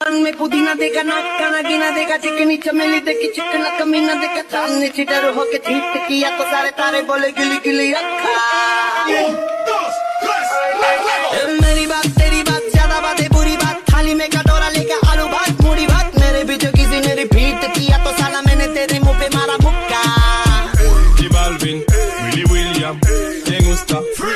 में पुदीना देखा ना खाना गिना देखा चिकनी चमेली देखी चिकना कमीना देखा सामने चिटर होके चीट किया तो सारे तारे बोले गिली गिली रखा। मेरी बात तेरी बात ज्यादा बातें बुरी बात थाली में कटोरा लेकर आलू भात मूड़ी भात मेरे पीछे किसी ने रिपीट किया तो साला मैंने तेरे मुंह पे मारा मुक्का। Balvin, Willy William, me gusta.